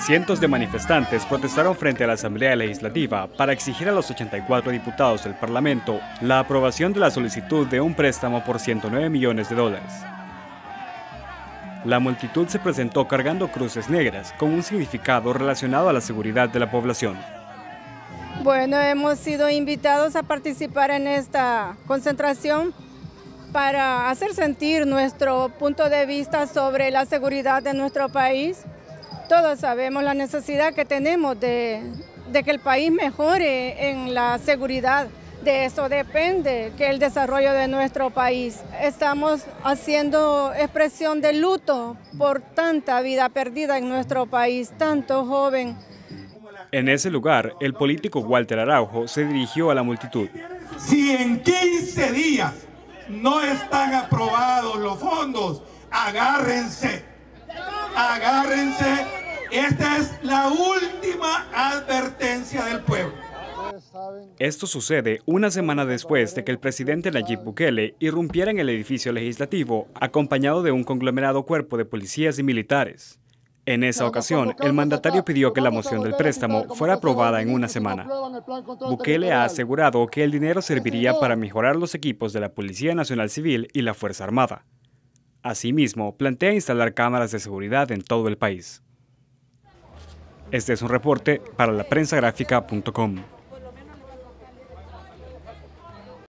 Cientos de manifestantes protestaron frente a la Asamblea Legislativa para exigir a los 84 diputados del Parlamento la aprobación de la solicitud de un préstamo por $109 millones. La multitud se presentó cargando cruces negras con un significado relacionado a la seguridad de la población. Bueno, hemos sido invitados a participar en esta concentración para hacer sentir nuestro punto de vista sobre la seguridad de nuestro país. Todos sabemos la necesidad que tenemos de que el país mejore en la seguridad. De eso depende que el desarrollo de nuestro país. Estamos haciendo expresión de luto por tanta vida perdida en nuestro país, tanto joven. En ese lugar, el político Walter Araujo se dirigió a la multitud. Si en 15 días no están aprobados los fondos, agárrense, agárrense. Esta es la última advertencia del pueblo. Esto sucede una semana después de que el presidente Nayib Bukele irrumpiera en el edificio legislativo acompañado de un conglomerado cuerpo de policías y militares. En esa ocasión, el mandatario pidió que la moción del préstamo fuera aprobada en una semana. Bukele ha asegurado que el dinero serviría para mejorar los equipos de la Policía Nacional Civil y la Fuerza Armada. Asimismo, plantea instalar cámaras de seguridad en todo el país. Este es un reporte para laprensagráfica.com.